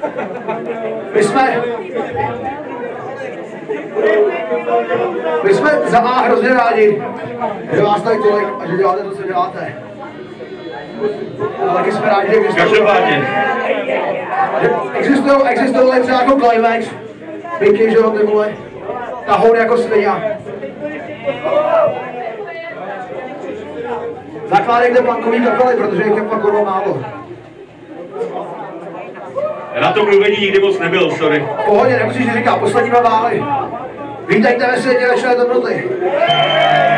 My jsme za A hrozně rádi, že vás tady tolik a že děláte to, co děláte. A taky jsme rádi, že existují třeba jako Climax, Pinky, že jo, ty vole, tahoun jako svině. Zakládejte punkový kapely, protože jich je pak kurva málo. Na tom mluvení nikdy moc nebyl, sorry. V pohodě, nemusíš říkat, poslední dva vály. Vítejte ve světě večeré dobroty.